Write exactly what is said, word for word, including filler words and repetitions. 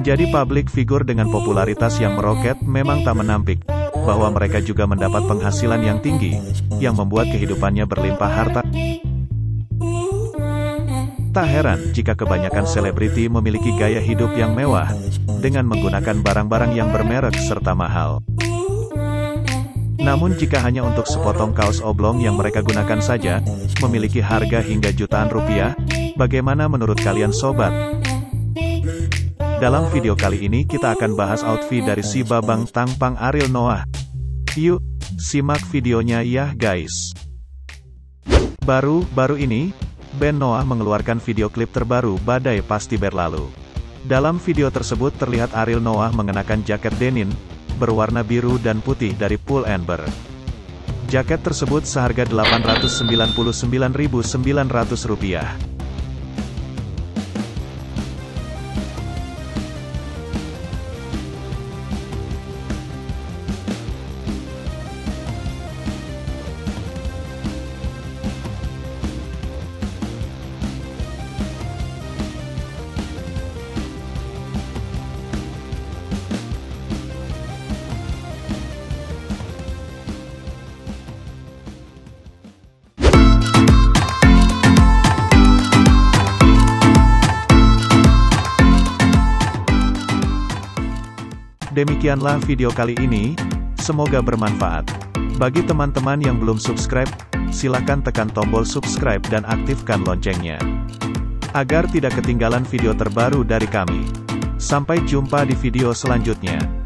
Menjadi public figure dengan popularitas yang meroket memang tak menampik bahwa mereka juga mendapat penghasilan yang tinggi, yang membuat kehidupannya berlimpah harta. Tak heran jika kebanyakan selebriti memiliki gaya hidup yang mewah, dengan menggunakan barang-barang yang bermerek serta mahal. Namun jika hanya untuk sepotong kaos oblong yang mereka gunakan saja, memiliki harga hingga jutaan rupiah, bagaimana menurut kalian sobat? Dalam video kali ini kita akan bahas outfit dari si Babang Tangpang Ariel Noah. Yuk, simak videonya ya guys. Baru-baru ini, band Noah mengeluarkan video klip terbaru Badai Pasti Berlalu. Dalam video tersebut terlihat Ariel Noah mengenakan jaket denim berwarna biru dan putih dari Pull and Bear. Jaket tersebut seharga delapan ratus sembilan puluh sembilan ribu sembilan ratus rupiah. Demikianlah video kali ini, semoga bermanfaat. Bagi teman-teman yang belum subscribe, silakan tekan tombol subscribe dan aktifkan loncengnya, agar tidak ketinggalan video terbaru dari kami. Sampai jumpa di video selanjutnya.